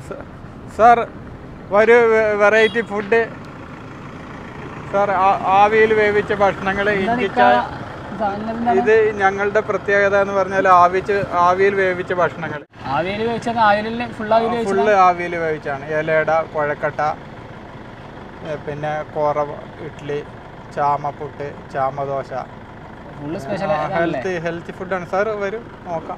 Sir ഒരു variety food sir, ആവിയിൽ വേവിച്ച ഭക്ഷണങ്ങൾ. ഇത് ഞങ്ങളുടെ പ്രത്യേകത എന്ന് പറഞ്ഞാൽ ആവിയിൽ വേവിച്ച ഭക്ഷണങ്ങൾ. ഫുള്ള് ആവിയിൽ വേവിച്ചാണ്. ഇലയട, കുഴക്കട്ട, പിന്നെ കോറ ഇഡ്ഡലി, ചാമപ്പുട്ട്, ചാമദോശ. ഹെൽത്തി ഫുഡാണ് സാർ. വരും നോക്കാം.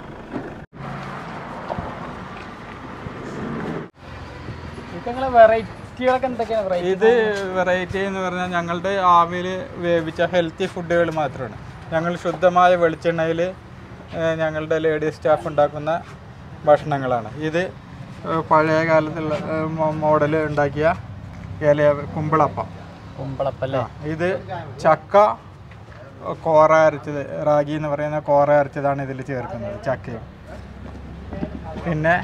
ഇത് വെറൈറ്റി എന്ന് പറഞ്ഞാൽ ഞങ്ങളുടെ ആവിയിൽ വേവിച്ച ഹെൽത്തി ഫുഡുകൾ മാത്രമാണ്. ഞങ്ങൾ ശുദ്ധമായ വെളിച്ചെണ്ണയിൽ ഞങ്ങളുടെ ലേഡീസ് സ്റ്റാഫ് ഉണ്ടാക്കുന്ന ഭക്ഷണങ്ങളാണ്. ഇത് പഴയ കാലത്തുള്ള മോഡൽ ഉണ്ടാക്കിയ കുമ്പിളപ്പം. ഇത് ചക്ക കോറ അരച്ചത്, റാഗി എന്ന് പറയുന്ന കോറ അരച്ചതാണ് ഇതിൽ ചേർക്കുന്നത്, ചക്കയും. പിന്നെ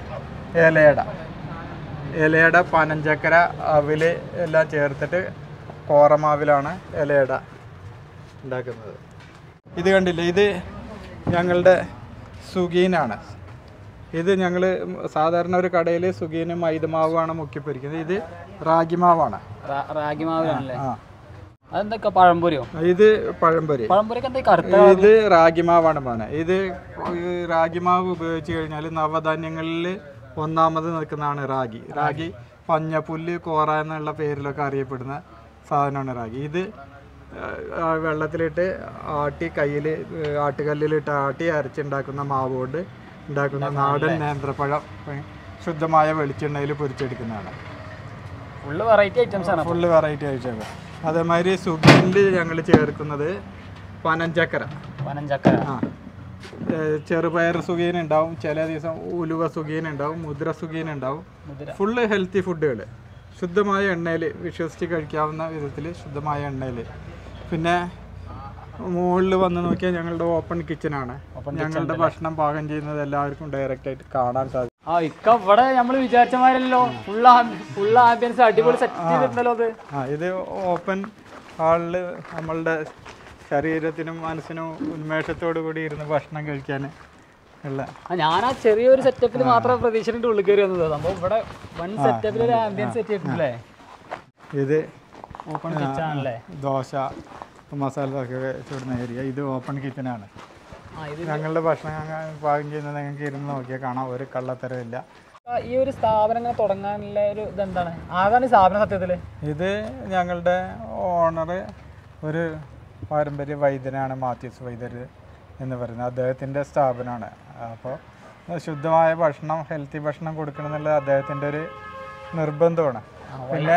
ഇലയട പനഞ്ചക്കര അവിൽ എല്ലാം ചേർത്തിട്ട് കോറമാവിലാണ് ഇലയട ഉണ്ടാക്കുന്നത്. ഇത് കണ്ടില്ലേ, ഇത് ഞങ്ങളുടെ സുഗീനാണ്. ഇത് ഞങ്ങൾ സാധാരണ ഒരു കടയിൽ സുഗീന് മൈദമാവാണ് മുക്കി പൊരിക്കുന്നത്. ഇത് റാഗിമാവാണ്. ഇത് പഴംപൊരി. ഇത് റാഗിമാവാണ് മോനെ. ഇത് റാഗിമാവ് ഉപയോഗിച്ച് കഴിഞ്ഞാൽ നവധാന്യങ്ങളിൽ ഒന്നാമത് നിൽക്കുന്നതാണ് റാഗി. പഞ്ഞപ്പുല്ല്, കോറ എന്നുള്ള പേരിലൊക്കെ അറിയപ്പെടുന്ന സാധനമാണ് റാഗി. ഇത് വെള്ളത്തിലിട്ട് ആട്ടി ആട്ടുകല്ലിലിട്ട് ആട്ടി അരച്ചുണ്ടാക്കുന്ന മാവ് കൊണ്ട് ഉണ്ടാക്കുന്ന നാടൻ നേന്ത്രപ്പഴം ശുദ്ധമായ വെളിച്ചെണ്ണയിൽ പൊരിച്ചെടുക്കുന്നതാണ്. Full variety items. അതേമാതിരി സുഗീനിൽ ഞങ്ങൾ ചേർക്കുന്നത് പനഞ്ചക്കര. ചെറുപയർ സുഗീൻ ഉണ്ടാവും, ചില ദിവസം ഉലുവ സുഗീൻ ഉണ്ടാവും, മുദ്ര സുഗീൻ ഉണ്ടാവും. ഫുള്ള് ഹെൽത്തി ഫുഡുകൾ ശുദ്ധമായ എണ്ണയിൽ വിശ്വസിച്ച് കഴിക്കാവുന്ന വിധത്തിൽ ശുദ്ധമായ എണ്ണയിൽ. പിന്നെ മുകളിൽ വന്ന് നോക്കിയാൽ ഞങ്ങളുടെ ഓപ്പൺ കിച്ചനാണ്. ഞങ്ങളുടെ ഭക്ഷണം പാകം ചെയ്യുന്നത് എല്ലാവർക്കും ഡയറക്റ്റ് ആയിട്ട് കാണാൻ സാധിക്കും. ഇവിടെ നമ്മൾ വിചാരിച്ചമാരല്ലോ, അടിപൊളി സെറ്റ് ചെയ്തിട്ടുണ്ടല്ലോ. ഇത് ഓപ്പൻ ഹാളിൽ നമ്മളുടെ ശരീരത്തിനും മനസ്സിനും ഉന്മേഷത്തോടു കൂടി ഇരുന്ന് ഭക്ഷണം കഴിക്കാൻ ഉള്ള. ഞാൻ ആ ചെറിയൊരു സെറ്റപ്പിൽ മാത്രം പ്രതീക്ഷിച്ചിട്ട് ഉള്ളിൽ കയറി വന്നത്. നമ്മൾ ഇവിടെ വൺ സെറ്റപ്പിൽ ഒരു ആംബിയൻസ് സെറ്റ് ചെയ്തിട്ടില്ലേ. ഇത് ഓപ്പൺ കിച്ചൺ ആണല്ലേ. ദോശ മസാല ഒക്കെ ചൂടുന്ന ഏരിയ. ഇത് ഓപ്പൺ കിച്ചനാണ്. ഞങ്ങളുടെ ഭക്ഷണം പാകം ചെയ്യുന്നത് നിങ്ങൾക്ക് ഇരുന്ന് നോക്കിയാൽ കാണാം. ഒരു കള്ളത്തരമില്ല. ഈ ഒരു സ്ഥാപനം തുടങ്ങാനുള്ള ഒരു ഇതെന്താണ്? ആരാണ് ഈ സ്ഥാപനം സത്യത്തിൽ? ഇത് ഞങ്ങളുടെ ഓണർ ഒരു പാരമ്പര്യ വൈദ്യനാണ്, മാത്യൂസ് വൈദ്യർ എന്ന് പറയുന്നത്. അദ്ദേഹത്തിൻ്റെ സ്ഥാപനമാണ്. അപ്പോൾ ശുദ്ധമായ ഭക്ഷണം, ഹെൽത്തി ഭക്ഷണം കൊടുക്കണം എന്നുള്ളത് അദ്ദേഹത്തിൻ്റെ ഒരു നിർബന്ധമാണ്. പിന്നെ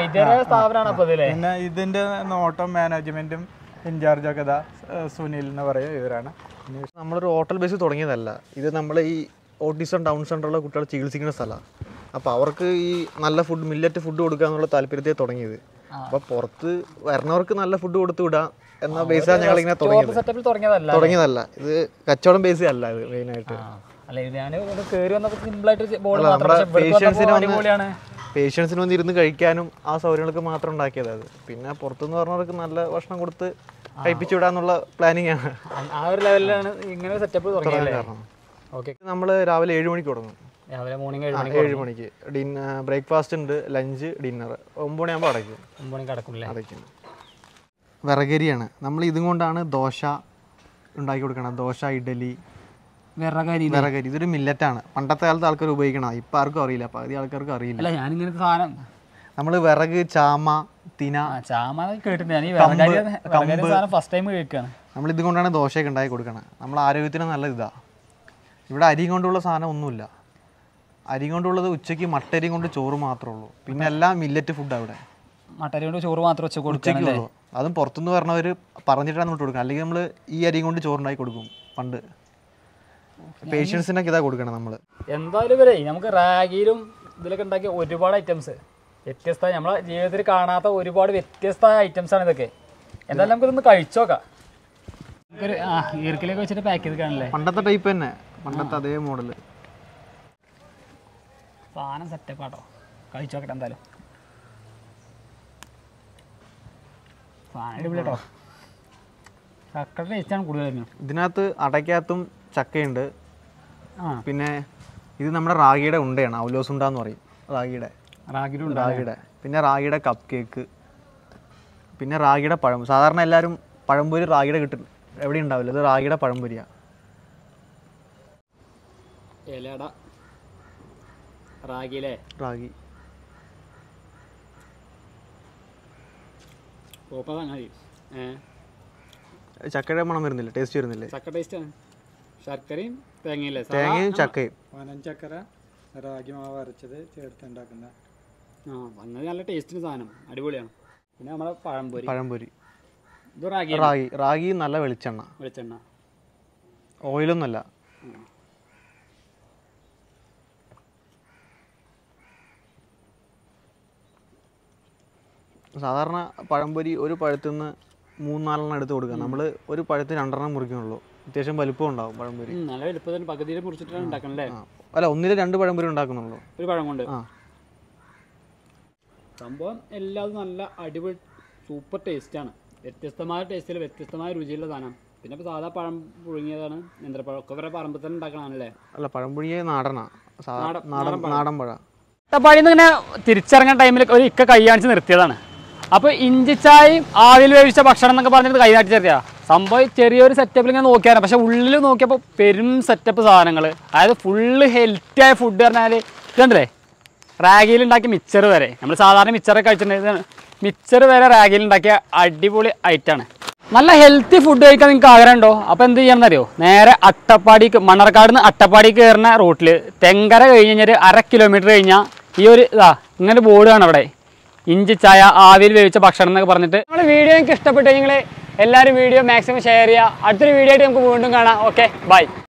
ഇതിൻ്റെ നോട്ടം മാനേജ്മെൻറ്റും ഇൻചാർജൊക്കെ സുനിൽ എന്ന് പറയും, ഇവരാണ്. നമ്മളൊരു ഹോട്ടൽ ബേസ് തുടങ്ങിയതല്ല ഇത്. നമ്മൾ ഈ ഓട്ടിസം ഡൗൺ സെൻ്ററുള്ള കുട്ടികളെ ചികിത്സിക്കുന്ന സ്ഥലമാണ്. അപ്പോൾ അവർക്ക് ഈ നല്ല ഫുഡ്, മില്ലറ്റ് ഫുഡ് കൊടുക്കുക എന്നുള്ള താല്പര്യത്തെ തുടങ്ങിയത്. അപ്പോൾ പുറത്ത് വരുന്നവർക്ക് നല്ല ഫുഡ് കൊടുത്തു വിടാം എന്ന ബേസാണ് ഞങ്ങളിങ്ങനെ തുടങ്ങിയതല്ല. ഇത് കച്ചവടം ബേസ് അല്ല. ഇത് മെയിനായിട്ട് പേഷ്യൻസിന് വന്ന് ഇരുന്ന് കഴിക്കാനും ആ സൗകര്യങ്ങൾക്ക് മാത്രം ഉണ്ടാക്കിയത്. അത് പിന്നെ പുറത്തുനിന്ന് പറഞ്ഞവർക്ക് നല്ല ഭക്ഷണം കൊടുത്ത് കഴിപ്പിച്ചു വിടാന്നുള്ള പ്ലാനിങ് ആണ്. ആ ഒരു ലെവലിലാണ് ഇങ്ങനെ സെറ്റപ്പ് തുടങ്ങിയത്. നമ്മൾ രാവിലെ 7 മണിക്ക് തുടങ്ങും. 7 മണിക്ക് ബ്രേക്ക്ഫാസ്റ്റ് ഉണ്ട്, ലഞ്ച്, ഡിന്നർ. 9 മണിയാകുമ്പോൾ അടയ്ക്കും. വിറകരിയാണ്. നമ്മൾ ഇതും കൊണ്ടാണ് ദോശ ഉണ്ടാക്കി കൊടുക്കണം. ദോശ, ഇഡലി, വിറകരി. ഇതൊരു മില്ലറ്റാണ്. പണ്ടത്തെ കാലത്ത് ആൾക്കാർ ഉപയോഗിക്കണം. ഇപ്പം ആർക്കും അറിയില്ല, പകുതി ആൾക്കാർക്ക് അറിയില്ല. നമ്മൾ വിറക്, ചാമ, തിന, നമ്മൾ ഇതും കൊണ്ടാണ് ദോശയൊക്കെ ഉണ്ടാക്കി കൊടുക്കണം. നമ്മൾ ആരോഗ്യത്തിന് നല്ല ഇതാണ്. ഇവിടെ അരി കൊണ്ടുള്ള സാധനം ഒന്നുമില്ല. അരി കൊണ്ടുള്ളത് ഉച്ചയ്ക്ക് മട്ടരി കൊണ്ട് ചോറ് മാത്രമേ ഉള്ളൂ. പിന്നെ എല്ലാം മില്ലറ്റ് ഫുഡ്. അവിടെ മട്ടരി കൊണ്ട് ചോറ് മാത്രം ഉച്ചയ്ക്കുള്ളൂ. അതും പുറത്തുനിന്ന് പറഞ്ഞവർ പറഞ്ഞിട്ടാണ് നമ്മൾ കൊടുക്കുക. അല്ലെങ്കിൽ നമ്മൾ ഈ അരി കൊണ്ട് ചോറുണ്ടാക്കി കൊടുക്കും. പണ്ട് പേഷ്യൻസിനൊക്കെ ഇതാ കൊടുക്കണം നമ്മൾ. എന്തായാലും വരെ നമുക്ക് റാഗിയിലും ഇതിലൊക്കെ ഉണ്ടാക്കിയ ഒരുപാട് ഐറ്റംസ്, വ്യത്യസ്ത നമ്മളെ ജീവിതത്തിൽ കാണാത്ത ഒരുപാട് വ്യത്യസ്തമായ ഐറ്റംസാണ് ഇതൊക്കെ. എന്തായാലും നമുക്കിതൊന്ന് കഴിച്ചോക്കാം. ഈർക്കിലൊക്കെ വെച്ചിട്ട് പാക്ക് ചെയ്ത് കാണല്ലേ. പണ്ടത്തെ ടൈപ്പ് തന്നെ, പണ്ടത്തെ അതേ മോഡല് സാധനം സെറ്റപ്പാട്ടോ. കഴിച്ചോക്കട്ടെ എന്തായാലും. സാധനം അടിപൊളി കേട്ടോ. ചക്കയുടെ ടേസ്റ്റാണ് കൂടുതലും. ഇതിനകത്ത് അടയ്ക്കകത്തും ചക്കയുണ്ട്. പിന്നെ ഇത് നമ്മുടെ റാഗിയുടെ ഉണ്ടയാണ്, ഔലോസ് ഉണ്ടെന്ന് പറയും. റാഗിയുടെ പിന്നെ റാഗിയുടെ കപ്പ് കേക്ക്, പിന്നെ റാഗിയുടെ പഴം. സാധാരണ എല്ലാവരും പഴംപൊരി റാഗിയുടെ കിട്ടും, എവിടെ ഉണ്ടാവില്ല. ഇത് റാഗിയുടെ പഴംപൊരിയാണ്. റാഗി ചക്കയുടെ മണം വരുന്നില്ല, ടേസ്റ്റ് വരുന്നില്ലേ? ശർക്കരയും തേങ്ങയില്ലേ, തേങ്ങയും ചക്കയും. പനഞ്ചക്കര റാഗി മാവ് അരച്ചത് ചേർത്ത് ഉണ്ടാക്കുന്ന അങ്ങനെ നല്ല ടേസ്റ്റിന് സാധനം, അടിപൊളിയാണ്. പിന്നെ നമ്മുടെ പഴംപൊരി ഇത് റാഗി നല്ല വെളിച്ചെണ്ണ, ഓയിലൊന്നുമല്ല. സാധാരണ പഴംപൊരി ഒരു പഴത്തിൽ നിന്ന് 3-4 എടുത്ത് കൊടുക്കുക. നമ്മൾ ഒരു പഴത്തിൽ 2 മുറിക്കുന്നുള്ളൂ. അത്യാവശ്യം വലുപ്പം ഉണ്ടാവും പഴംപൊരി. നല്ല വലുപ്പത്തിൽ പകുതിയിൽ മുറിച്ചിട്ടാണ് ഉണ്ടാക്കണല്ലേ? അല്ല, 1-2 പഴംപൊരി ഉണ്ടാക്കുന്നുള്ളൂ ഒരു പഴം കൊണ്ട്. സംഭവം എല്ലാം നല്ല അടിപൊളി സൂപ്പർ ടേസ്റ്റാണ്. വ്യത്യസ്തമായ ടേസ്റ്റിൽ വ്യത്യസ്തമായ രുചിയുള്ള സാധനം. പിന്നെ ഇപ്പോൾ സാധാ പഴം പുഴുങ്ങിയതാണ്, നേന്ത്രപ്പഴം ഒക്കെ വരെ പറമ്പിൽ തന്നെ ഉണ്ടാക്കണല്ലേ? അല്ല, പഴം പുഴുങ്ങിയ നാടൻ പഴം. അട്ടപ്പാടിയിൽ നിന്ന് ഇങ്ങനെ തിരിച്ചിറങ്ങുന്ന ടൈമിൽ ഒരു ഇക്ക കൈ കാണിച്ച് നിർത്തിയതാണ്. അപ്പോൾ ഇഞ്ചിച്ചായയും ആവിൽ വേവിച്ച ഭക്ഷണം എന്നൊക്കെ പറഞ്ഞിട്ട് കൈ കാണിച്ച് നിർത്തിയാ സംഭവം. ചെറിയൊരു സെറ്റപ്പിൽ ഇങ്ങനെ നോക്കിയാണ്, പക്ഷെ ഉള്ളിൽ നോക്കിയപ്പോൾ പെരും സെറ്റപ്പ് സാധനങ്ങൾ. അതായത് ഫുള്ള് ഹെൽത്തി ആയ ഫുഡ് പറഞ്ഞാൽ ഇതുണ്ടല്ലേ, റാഗിയിൽ ഉണ്ടാക്കിയ മിച്ചർ വരെ. നമ്മൾ സാധാരണ മിച്ചറൊക്കെ കഴിച്ചിട്ടുണ്ടെങ്കിൽ മിച്ചർ വരെ റാഗിയിൽ ഉണ്ടാക്കിയ അടിപൊളി ഐറ്റമാണ്. നല്ല ഹെൽത്തി ഫുഡ് കഴിക്കാൻ നിങ്ങൾക്ക് ആഗ്രഹമുണ്ടോ? അപ്പോൾ എന്ത് ചെയ്യണമെന്ന് അറിയോ? നേരെ അട്ടപ്പാടിക്ക്, മണ്ണാർക്കാട് നിന്ന് അട്ടപ്പാടിക്ക് കയറുന്ന റൂട്ടിൽ തെങ്കര കഴിഞ്ഞ് കഴിഞ്ഞാൽ 1/2 കിലോമീറ്റർ കഴിഞ്ഞാൽ ഈ ഒരു ഇങ്ങനെ ബോർഡ് കാണാം അവിടെ, ഇഞ്ചിച്ചായ ആവിയിൽ വേവിച്ച ഭക്ഷണം എന്നൊക്കെ പറഞ്ഞിട്ട്. നമ്മൾ വീഡിയോ നിങ്ങൾക്ക് ഇഷ്ടപ്പെട്ടു നിങ്ങൾ എല്ലാവരും വീഡിയോ മാക്സിമം ഷെയർ ചെയ്യുക. അടുത്തൊരു വീഡിയോ ആയിട്ട് നമുക്ക് വീണ്ടും കാണാം. Okay, by.